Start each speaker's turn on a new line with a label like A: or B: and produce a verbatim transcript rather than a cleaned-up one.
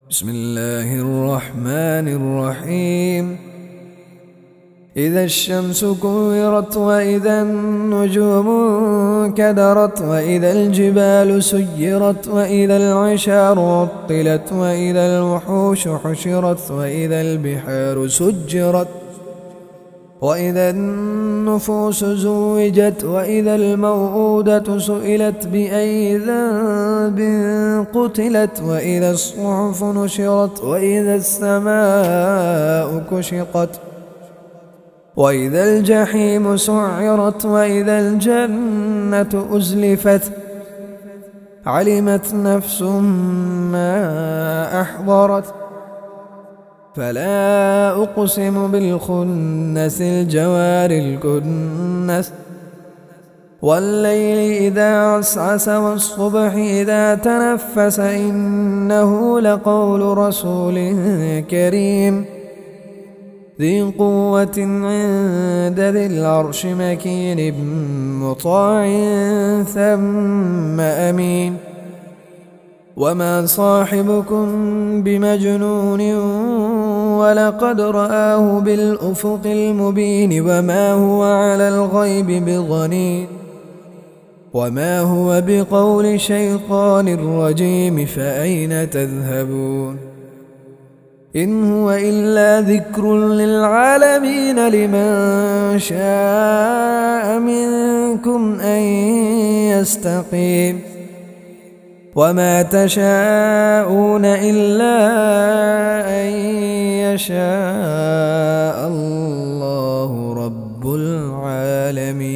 A: بسم الله الرحمن الرحيم. إذا الشمس كورت وإذا النجوم انكدرت وإذا الجبال سيرت وإذا العشار عطلت وإذا الوحوش حشرت وإذا البحار سجرت وإذا النفوس زوجت وإذا الموءودة سئلت بأي ذنب قتلت وإذا الصحف نشرت وإذا السماء كشطت وإذا الجحيم سعرت وإذا الجنة أزلفت علمت نفس ما أحضرت. فلا أقسم بالخنس الجوار الكنس والليل إذا عسعس والصبح إذا تنفس إنه لقول رسول كريم ذي قوة عند ذي العرش مكين مطاع ثم أمين. وما صاحبكم بمجنون ولقد رآه بالأفق المبين وما هو على الغيب بضنين وما هو بقول شيطان رجيم فأين تذهبون إن هو إلا ذكر للعالمين لمن شاء منكم أن يستقيم وما تشاءون إلا أن يشاء الله رب العالمين.